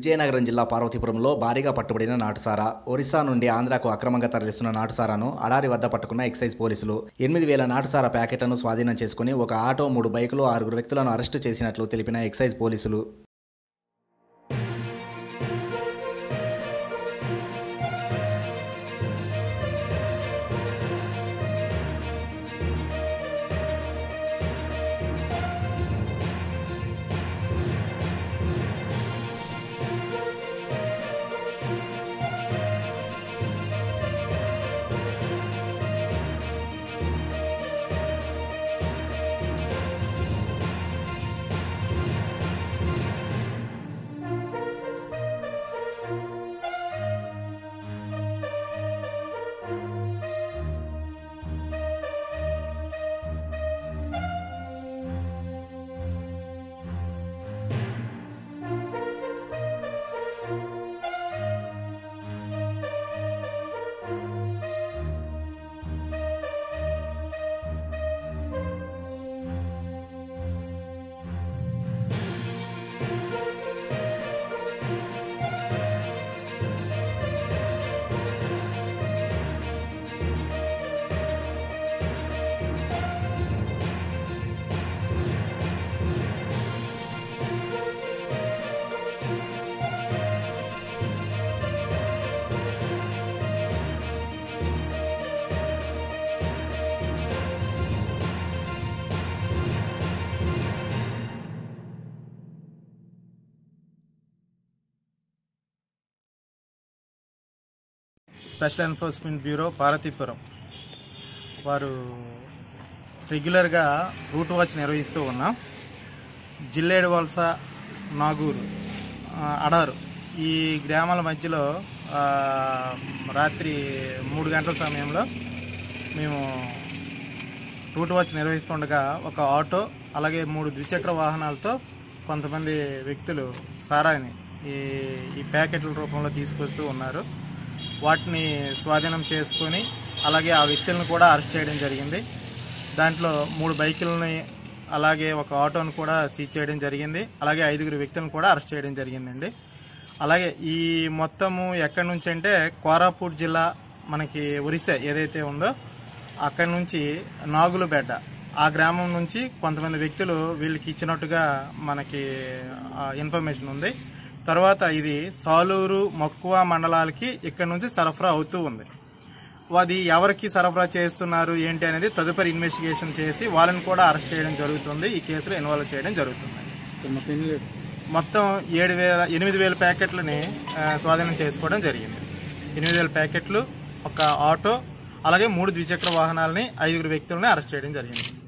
విజయనగరం జిల్లా పార్వతీపురంలో భారీగా పట్టుబడిన నాటుసారా. ఒరిస్సా నుండి ఆంధ్రాకు అక్రమంగా తరలిస్తున్న నాటుసారాను అడారి వద్ద పట్టుకున్న ఎక్సైజ్ పోలీసులు 8,000 నాటుసారా ప్యాకెట్లను స్వాధీనం చేసుకుని ఒక ఆటో, 3 బైకులు, 6 వ్యక్తులను అరెస్టు చేసినట్లు తెలిపిన ఎక్సైజ్ పోలీసులు. స్పెషల్ ఎన్ఫోర్స్మెంట్ బ్యూరో పార్వతీపురం వారు రెగ్యులర్గా రూట్ వాచ్ నిర్వహిస్తూ ఉన్నాం. జిల్లేడు వలస, నాగూరు, అడారు ఈ గ్రామాల మధ్యలో రాత్రి 3 గంటల సమయంలో మేము రూట్ వాచ్ నిర్వహిస్తుండగా ఒక ఆటో అలాగే 3 ద్విచక్ర వాహనాలతో కొంతమంది వ్యక్తులు సారాని ఈ ప్యాకెట్ల రూపంలో తీసుకొస్తూ ఉన్నారు. వాటిని స్వాధీనం చేసుకొని అలాగే ఆ వ్యక్తులను కూడా అరెస్ట్ చేయడం జరిగింది. దాంట్లో 3 బైకులని అలాగే ఒక ఆటోను కూడా సీజ్ చేయడం జరిగింది. అలాగే 5 వ్యక్తులను కూడా అరెస్ట్ చేయడం జరిగిందండి. అలాగే ఈ మొత్తము ఎక్కడి నుంచి అంటే కోరాపూట్ జిల్లా మనకి ఒరిస్సా ఏదైతే ఉందో అక్కడి నుంచి నాగులబెడ్డ ఆ గ్రామం నుంచి కొంతమంది వ్యక్తులు వీళ్ళకి ఇచ్చినట్టుగా మనకి ఇన్ఫర్మేషన్ ఉంది. తర్వాత ఇది సాలూరు, మక్కువ మండలాలకి ఇక్కడ నుంచి సరఫరా అవుతూ ఉంది. అది ఎవరికి సరఫరా చేస్తున్నారు ఏంటి అనేది తదుపరి ఇన్వెస్టిగేషన్ చేసి వాళ్ళని కూడా అరెస్ట్ చేయడం జరుగుతుంది. ఈ కేసులో ఇన్వాల్వ్ చేయడం జరుగుతుంది. మొత్తం 8,000 ప్యాకెట్లని స్వాధీనం చేసుకోవడం జరిగింది. 8,000 ప్యాకెట్లు, ఒక ఆటో అలాగే 3 ద్విచక్ర వాహనాలని, 5 వ్యక్తులని అరెస్ట్ చేయడం జరిగింది.